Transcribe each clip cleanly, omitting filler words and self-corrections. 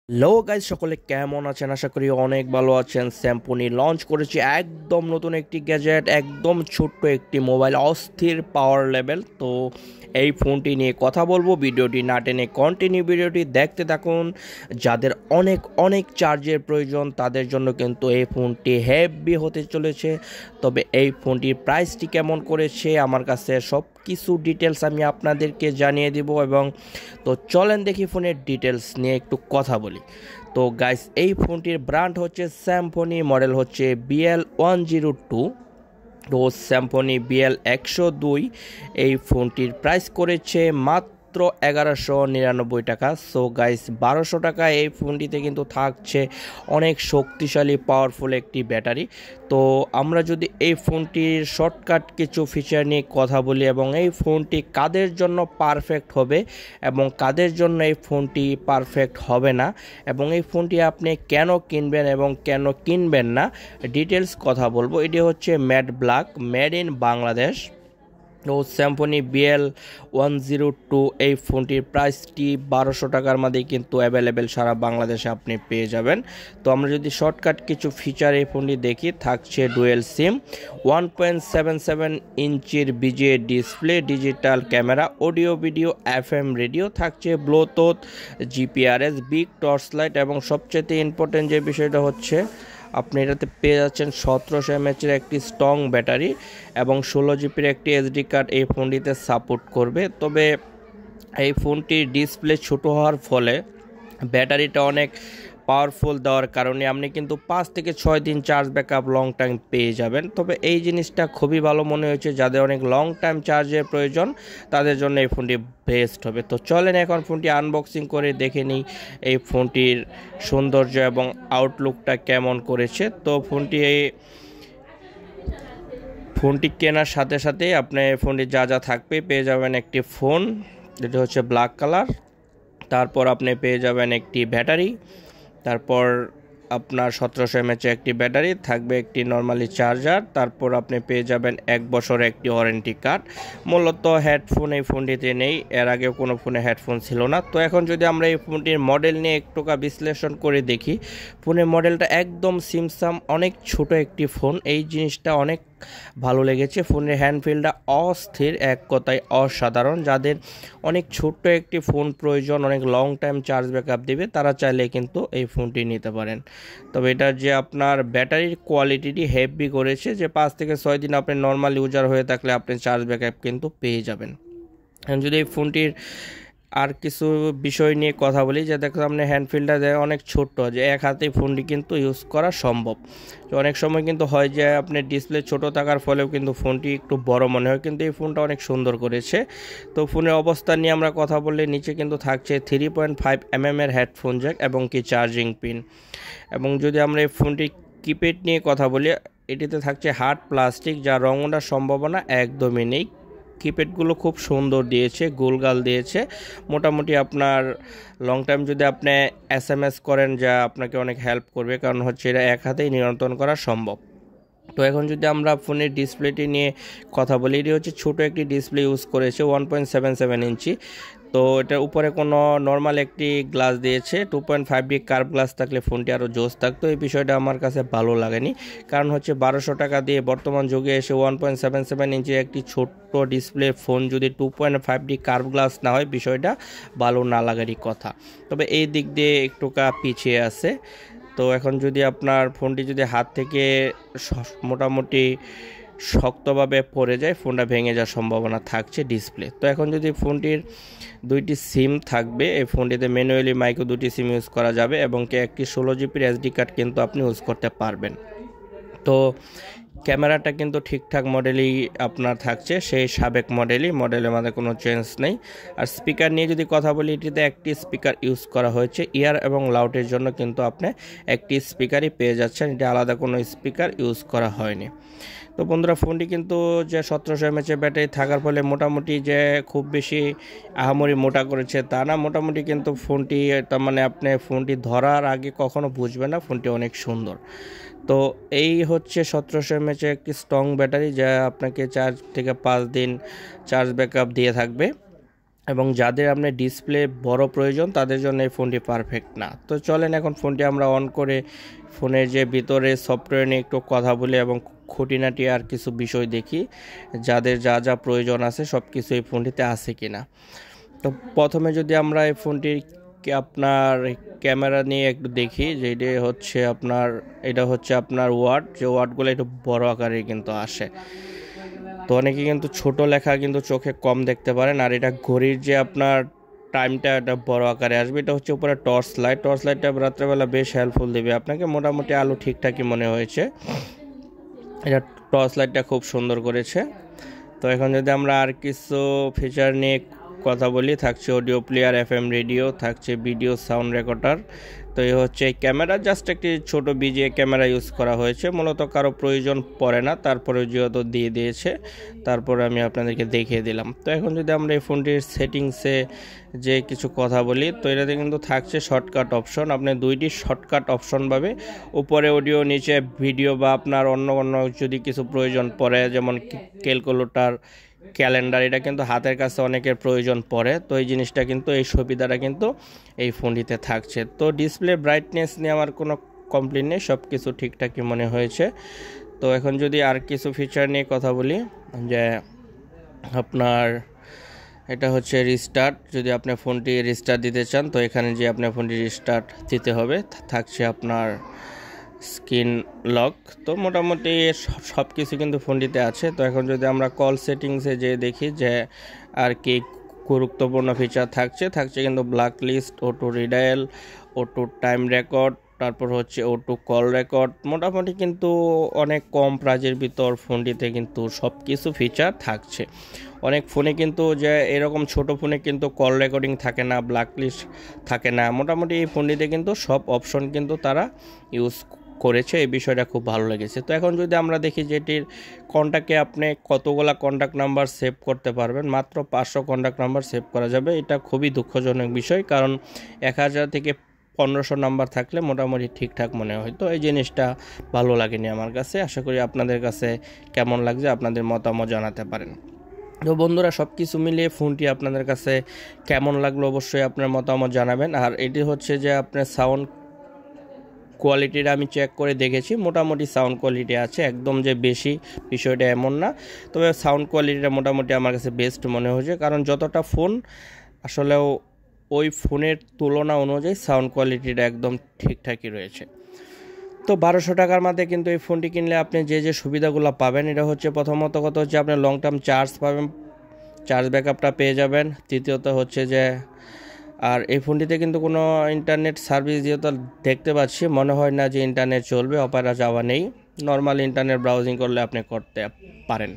Hello guys, সকলে কেমন আছেন? আশা করি অনেক ভালো আছেন। স্যামসং লঞ্চ করেছে একদম নতুন একটি গ্যাজেট, একদম ছোট্ট একটি মোবাইল, অস্থির পাওয়ার লেভেল। তো এই ফোনটি নিয়ে কথা বলবো, ভিডিওটি না টেনে কন্টিনিউ ভিডিওটি দেখতে থাকুন। যাদের অনেক অনেক চার্জের প্রয়োজন তাদের জন্য কিন্তু এই ফোনটি হেভি হতে চলেছে। তবে এই ফোনটির প্রাইসটি কেমন করেছে, আমার কাছে সব কিছু ডিটেলস আমি আপনাদেরকে জানিয়ে দিব। এবং তো চলেন দেখি ফোনের ডিটেলস নিয়ে একটু কথা বলি। তো গাইস, এই ফোনটির ব্র্যান্ড হচ্ছে স্যামসনি, মডেল হচ্ছে BL102। তো স্যামসনি BL102 এই ফোনটির প্রাইস করেছে মাত্র 1199 টাকা। সো গাইস, 1200 টাকা এই ফোনটিতে কিন্তু থাকছে অনেক শক্তিশালী পাওয়ারফুল একটি ব্যাটারি। তো আমরা যদি এই ফোনটির শর্টকাট কিছু ফিচার নিয়ে কথা বলি এবং এই ফোনটি কাদের জন্য পারফেক্ট হবে এবং কাদের জন্য এই ফোনটি পারফেক্ট হবে না, এবং এই ফোনটি আপনি কেন কিনবেন এবং কেন কিনবেন না, ডিটেলস কথা বলবো। এটি হচ্ছে matte black, made in Bangladesh. ও স্যামসনি BL102 এই ফোনটির প্রাইসটি 1200 টাকার মধ্যেই কিন্তু অ্যাভেলেবেল সারা বাংলাদেশে আপনি পেয়ে যাবেন। তো আমরা যদি শর্টকাট কিছু ফিচার এই ফোনটি দেখি, থাকছে ডুয়েল সিম, 1.77 ইঞ্চির BGA display, digital camera, audio video, FM radio, থাকছে Bluetooth, GPRS, big torch light, এবং সবচেয়ে ইম্পর্টেন্ট যে বিষয়টা হচ্ছে আপনি এটাতে পেয়ে যাচ্ছেন 1700 mAh একটি স্ট্রং ব্যাটারি এবং 16 জিবির একটি SD কার্ড এই ফোনটিতে সাপোর্ট করবে। তবে এই ফোনটির ডিসপ্লে ছোট হওয়ার ফলে ব্যাটারিটা অনেক পাওয়ারফুল দেওয়ার কারণে আপনি কিন্তু 5 থেকে 6 দিন চার্জ ব্যাকআপ লং টাইম পেয়ে যাবেন। তবে এই জিনিসটা খুবই ভালো মনে হয়েছে, যাদের অনেক লং টাইম চার্জের প্রয়োজন তাদের জন্য এই ফোনটি বেস্ট হবে। তো চলেন এখন ফোনটি আনবক্সিং করে দেখে নিই এই ফোনটির সৌন্দর্য এবং আউটলুকটা কেমন করেছে। তো ফোনটি কেনার সাথে সাথে আপনি ফোনটি যা যা থাকবে পেয়ে যাবেন একটি ফোন, যেটা হচ্ছে ব্ল্যাক কালার। তারপর আপনি পেয়ে যাবেন একটি ব্যাটারি, তারপর আপনার 1700 mAh একটি ব্যাটারি থাকবে, একটি নর্মালি চার্জার, তারপর আপনি পেয়ে যাবেন 1 বছর একটি ওয়ারেন্টি কার্ড। মূলত হেডফোন এই ফোনটিতে নেই, এর আগেও কোনো ফোনে হেডফোন ছিল না। তো এখন যদি আমরা এই ফোনটির মডেল নিয়ে একটু বিশ্লেষণ করে দেখি, ফোনের মডেলটা একদম সিমসাম, অনেক ছোট একটি ফোন। এই জিনিসটা অনেক ভালো লেগেছে। ফোনের হ্যান্ডফিলটা অস্থির, এক কথায় অসাধারণ। যাদের অনেক ছোট্ট একটি ফোন প্রয়োজন, অনেক লং টাইম চার্জ ব্যাকআপ দেবে, তারা চাইলে কিন্তু এই ফোনটি নিতে পারেন। তবে এটার যে আপনার ব্যাটারির কোয়ালিটিটি হেভি করেছে, যে 5 থেকে 6 দিন আপনি নর্মাল ইউজার হয়ে থাকলে আপনি চার্জ ব্যাকআপ কিন্তু পেয়ে যাবেন। যদি এই ফোনটির আর কিছু বিষয় নিয়ে কথা বলি, যে দেখো আপনি হ্যান্ডফিলটা অনেক ছোট্ট, যে এক হাতেই ফোনটি কিন্তু ইউজ করা সম্ভব। তো অনেক সময় কিন্তু হয় যে আপনার ডিসপ্লে ছোট থাকার ফলেও কিন্তু ফোনটি একটু বড় মনে হয়, কিন্তু এই ফোনটা অনেক সুন্দর করেছে। তো ফোনের অবস্থা নিয়ে আমরা কথা বললে নিচে কিন্তু থাকছে 3.5mm এর হেডফোন জ্যাক এবং কি চার্জিং পিন। এবং যদি আমরা এই ফোনটি কিপ্যাড নিয়ে কথা বলি, এটিতে থাকছে হার্ড প্লাস্টিক, যা রং ওঠার সম্ভাবনা একদমই নেই। কিপ্যাডগুলো খুব সুন্দর দিয়েছে, গোলগাল দিয়েছে। মোটামুটি আপনার লং টাইম যদি আপনি SMS করেন, যা আপনাকে অনেক হেল্প করবে, কারণ হচ্ছে এটা এক হাতেই নিয়ন্ত্রণ করা সম্ভব। তো এখন যদি আমরা ফোনের ডিসপ্লেটি নিয়ে কথা বলি, এটি হচ্ছে ছোটো একটি ডিসপ্লে ইউজ করেছে, 1.77 ইঞ্চি। তো এটার উপরে কোনো নর্মাল একটি গ্লাস দিয়েছে, 2.5D কার্ভ গ্লাস থাকলে ফোনটি আরও জোস থাকতো। এই বিষয়টা আমার কাছে ভালো লাগেনি, কারণ হচ্ছে 1200 টাকা দিয়ে বর্তমান যুগে এসে 1.77 ইঞ্চির একটি ছোট্ট ডিসপ্লে ফোন যদি 2.5D কার্ভ গ্লাস না হয়, বিষয়টা ভালো না লাগারই কথা। তবে এই দিক দিয়ে একটুকা পিছিয়ে আছে। তো এখন যদি আপনার ফোনটি যদি হাত থেকে মোটামুটি শক্তভাবে পড়ে যায়, ফোনটা ভেঙে যাওয়ার সম্ভাবনা থাকছে ডিসপ্লে। তো এখন যদি ফোনটির 2টি সিম থাকবে, এই ফোনটিতে ম্যানুয়ালি মাইক্রো 2টি সিম ইউজ করা যাবে এবং একটি 16 জিবির SD কার্ড কিন্তু আপনি ইউজ করতে পারবেন। তো ক্যামেরাটা কিন্তু ঠিকঠাক মডেলই আপনার থাকছে, সেই সাবেক মডেলের মধ্যে কোনো চেঞ্জ নেই। আর স্পিকার নিয়ে যদি কথা বলি, এটিতে একটি স্পিকার ইউজ করা হয়েছে, ইয়ার এবং লাউডের জন্য কিন্তু আপনি একটি স্পিকারই পেয়ে যাচ্ছেন, এটা আলাদা কোনো স্পিকার ইউজ করা হয়নি। তো বন্ধুরা, ফোনটি কিন্তু যে 1700 mAh ব্যাটারি থাকার ফলে মোটামুটি যে খুব বেশি আহামরি মোটা করেছে তা না। মোটামুটি কিন্তু ফোনটি, তার মানে আপনি ফোনটি ধরার আগে কখনো বুঝবেন না ফোনটি অনেক সুন্দর। তো এই হচ্ছে 1700 mAh একটি স্ট্রং ব্যাটারি, যা আপনাকে 4 থেকে 5 দিন চার্জ ব্যাকআপ দিয়ে থাকবে। এবং যাদের আপনার ডিসপ্লে বড় প্রয়োজন তাদের জন্য এই ফোনটি পারফেক্ট না। তো চলেন এখন ফোনটি আমরা অন করে ফোনের যে ভিতরে সফটওয়্যার নিয়ে একটু কথা বলি এবং খুঁটিনাটি আর কিছু বিষয় দেখি, যাদের যা যা প্রয়োজন আছে সব কিছু এই ফোনটিতে আছে কিনা। তো প্রথমে যদি আমরা এই ফোনটির আপনার ক্যামেরা নিয়ে একটু দেখি, যে এটা হচ্ছে আপনার ওয়াট, যে ওয়াটগুলো একটু বড় আকারে কিন্তু আসে। তো অনেকে কিন্তু ছোট লেখা কিন্তু চোখে কম দেখতে পারেন। আর এটা ঘড়ির যে আপনার টাইমটা এটা বড় আকারে আসবে। এটা হচ্ছে উপরে টর্চ লাইটটা রাত্রেবেলা বেশ হেল্পফুল দেবে আপনাকে। মোটামুটি আলো ঠিকঠাকই মনে হয়েছে, এটা টর্চ লাইটটা খুব সুন্দর করেছে। তো এখন যদি আমরা আর কিছু ফিচার নিয়ে কথা বলি, থাকছে অডিও প্লেয়ার, FM রেডিও, থাকছে ভিডিও সাউন্ড রেকর্ডার। তো এই হচ্ছে ক্যামেরা, জাস্ট একটি ছোট বিজিএ ক্যামেরা ইউজ করা হয়েছে, মূলত কারো প্রয়োজন পড়ে না, তারপরে যেহেতু দিয়ে দিয়েছে তারপরে আমি আপনাদেরকে দেখিয়ে দিলাম। তো এখন যদি আমরা এই ফোনটির সেটিংসে যে কিছু কথা বলি, তো এটাতে কিন্তু থাকছে শর্টকাট অপশন। আপনি দুইটি শর্টকাট অপশন পাবে, উপরে অডিও, নিচে ভিডিও, বা আপনার অন্য যদি কিছু প্রয়োজন পড়ে যেমন ক্যালকুলেটর, ক্যালেন্ডার, এটা কিন্তু হাতের কাছে অনেকের প্রয়োজন পড়ে। তো এই জিনিসটা কিন্তু, এই সুবিধাটা কিন্তু এই ফোনটিতে থাকছে। তো ডিসপ্লে ব্রাইটনেস নিয়ে আমার কোনো কমপ্লেন নেই, সব কিছু ঠিকঠাকই মনে হয়েছে। তো এখন যদি আর কিছু ফিচার নিয়ে কথা বলি, যে আপনার এটা হচ্ছে রিস্টার্ট, যদি আপনি ফোনটি রিস্টার্ট দিতে চান তো এখানে যে আপনার ফোনটি রিস্টার্ট দিতে হবে। থাকছে আপনার স্ক্রিন লক। তো মোটামুটি সব কিছু কিন্তু ফোনটিতে আছে। তো এখন যদি আমরা কল সেটিংসে যে দেখি যে আর কি গুরুত্বপূর্ণ ফিচার থাকছে কিন্তু black list, auto redial, auto time record, তারপর হচ্ছে অটো কল রেকর্ড। মোটামুটি কিন্তু অনেক কম প্রাইজের ভিতর ফোনটিতে কিন্তু সব কিছু ফিচার থাকছে। অনেক ফোনে কিন্তু যে এরকম ছোট ফোনে কিন্তু কল রেকর্ডিং থাকে না, ব্ল্যাক লিস্ট থাকে না। মোটামুটি এই ফোনটিতে কিন্তু সব অপশন কিন্তু তারা ইউজ করেছে, এই বিষয়টা খুব ভালো লেগেছে। তো এখন যদি আমরা দেখি যে এটির কন্ট্যাক্টে আপনি কতগুলা কন্ট্যাক্ট নাম্বার সেভ করতে পারবেন, মাত্র 500 কন্ট্যাক্ট নাম্বার সেভ করা যাবে। এটা খুবই দুঃখজনক বিষয়, কারণ 1000 থেকে 1500 নাম্বার থাকলে মোটামুটি ঠিকঠাক মনে হয়। তো এই জিনিসটা ভালো লাগেনি আমার কাছে। আশা করি আপনাদের কাছে কেমন লাগছে আপনাদের মতামত জানাতে পারেন। তো বন্ধুরা, সব কিছু মিলিয়ে ফোনটি আপনাদের কাছে কেমন লাগলো অবশ্যই আপনার মতামত জানাবেন। আর এটি হচ্ছে যে আপনার সাউন্ড কোয়ালিটিটা আমি চেক করে দেখেছি, মোটামুটি সাউন্ড কোয়ালিটি আছে, একদম যে বেশি বিষয়টা এমন না। তবে সাউন্ড কোয়ালিটিটা মোটামুটি আমার কাছে বেস্ট মনে হয়েছে, কারণ যতটা ফোন আসলেও ওই ফোনের তুলনা অনুযায়ী সাউন্ড কোয়ালিটিটা একদম ঠিকঠাকই রয়েছে। তো 1200 টাকার মধ্যে কিন্তু এই ফোনটি কিনলে আপনি যে সুবিধাগুলো পাবেন, এটা হচ্ছে প্রথমত কথা হচ্ছে আপনি লং টার্ম চার্জ পাবেন, চার্জ ব্যাকআপটা পেয়ে যাবেন। তৃতীয়ত হচ্ছে যে আর এই ফোনটিতে কিন্তু কোনো ইন্টারনেট সার্ভিস যেহেতু দেখতে পাচ্ছি, মনে হয় না যে ইন্টারনেট চলবে, অপারা যাওয়া নেই, নর্মাল ইন্টারনেট ব্রাউজিং করলে আপনি করতে পারেন।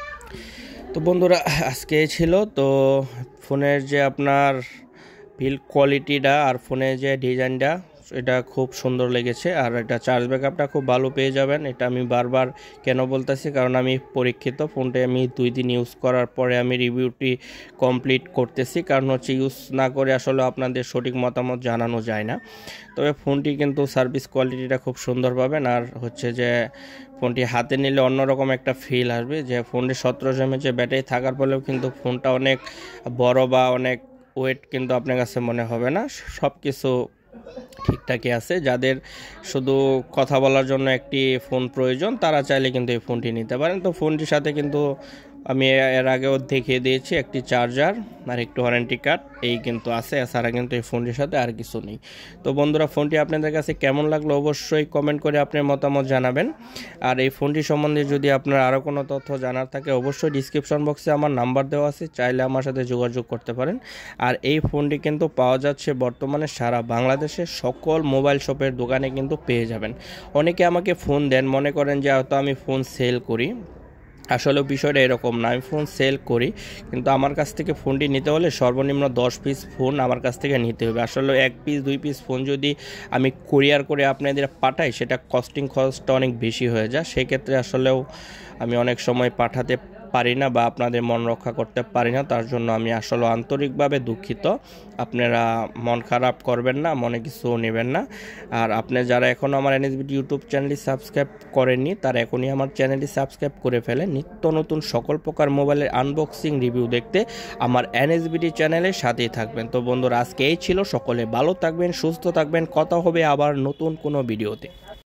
তো বন্ধুরা, আজকে ছিল তো ফোনের যে আপনার বিল্ড কোয়ালিটিটা আর ফোনের যে ডিজাইনটা, এটা খুব সুন্দর লেগেছে। আর এটা চার্জ ব্যাকআপটা খুব ভালো পেয়ে যাবেন। এটা আমি বারবার কেন বলতেছি, কারণ আমি পরীক্ষিত, ফোনটা আমি 2 দিন ইউজ করার পরে আমি রিভিউটি কমপ্লিট করতেছি, কারণ হচ্ছে ইউজ না করে আসলে আপনাদের সঠিক মতামত জানানো যায় না। তবে ফোনটি কিন্তু সার্ভিস কোয়ালিটিটা খুব সুন্দর পাবেন। আর হচ্ছে যে ফোনটি হাতে নিলে অন্যরকম একটা ফিল আসবে, যে ফোনটি 1700 mAh ব্যাটারি থাকার ফলেও কিন্তু ফোনটা অনেক বড় বা অনেক ওয়েট কিন্তু আপনার কাছে মনে হবে না। সব কিছু ঠিকঠাকই আছে। যাদের শুধু কথা বলার জন্য একটি ফোন প্রয়োজন তারা চাইলে কিন্তু এই ফোনটি নিতে পারেন। তো ফোনটির সাথে কিন্তু আমি এর আগেও দেখিয়ে দিয়েছি একটি চার্জার আর একটু ওয়ারেন্টি কার্ড, এই কিন্তু আছে। এছাড়া কিন্তু এই ফোনটির সাথে আর কিছু নেই। তো বন্ধুরা, ফোনটি আপনাদের কাছে কেমন লাগলো অবশ্যই কমেন্ট করে আপনার মতামত জানাবেন। আর এই ফোনটি সম্বন্ধে যদি আপনার আরও কোনো তথ্য জানার থাকে অবশ্যই ডিসক্রিপশন বক্সে আমার নাম্বার দেওয়া আছে, চাইলে আমার সাথে যোগাযোগ করতে পারেন। আর এই ফোনটি কিন্তু পাওয়া যাচ্ছে বর্তমানে সারা বাংলাদেশে সকল মোবাইল শপের দোকানে কিন্তু পেয়ে যাবেন। অনেকে আমাকে ফোন দেন, মনে করেন যে হয়তো আমি ফোন সেল করি, আসলে বিষয়টা এরকম না। আমি ফোন সেল করি, কিন্তু আমার কাছ থেকে ফোনটি নিতে হলে সর্বনিম্ন 10 পিস ফোন আমার কাছ থেকে নিতে হবে। আসলে 1 পিস 2 পিস ফোন যদি আমি কুরিয়ার করে আপনাদের পাঠাই, সেটা কস্টিং খরচটা অনেক বেশি হয়ে যায়। সেক্ষেত্রে আসলেও আমি অনেক সময় পাঠাতে পারি না বা আপনাদের মন রক্ষা করতে পারি না, তার জন্য আমি আসলে আন্তরিকভাবে দুঃখিত। আপনারা মন খারাপ করবেন না, মনে কিছু নেবেন না। আর আপনি যারা এখনও আমার এনএসবিডি ইউটিউব চ্যানেলটি সাবস্ক্রাইব করেননি, তারা এখনই আমার চ্যানেলটি সাবস্ক্রাইব করে ফেলেন। নিত্য নতুন সকল প্রকার মোবাইলের আনবক্সিং রিভিউ দেখতে আমার এনএসবিডি চ্যানেলের সাথেই থাকবেন। তো বন্ধুরা, আজকে এই ছিল। সকলে ভালো থাকবেন, সুস্থ থাকবেন। কথা হবে আবার নতুন কোনো ভিডিওতে।